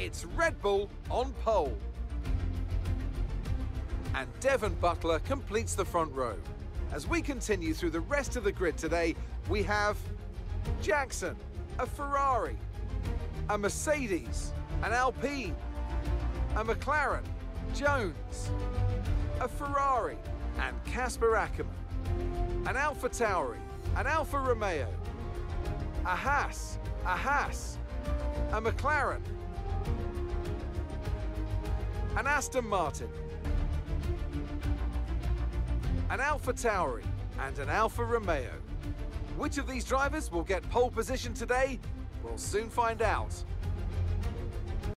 it's Red Bull on pole. And Devon Butler completes the front row. As we continue through the rest of the grid today, we have Jackson, a Ferrari, a Mercedes, an Alpine, a McLaren, Jones, a Ferrari, and Casper Ackermann, an Alpha Tauri, an Alfa Romeo, a Haas, a McLaren, an Aston Martin, an Alpha Tauri, and an Alfa Romeo. Which of these drivers will get pole position today? We'll soon find out.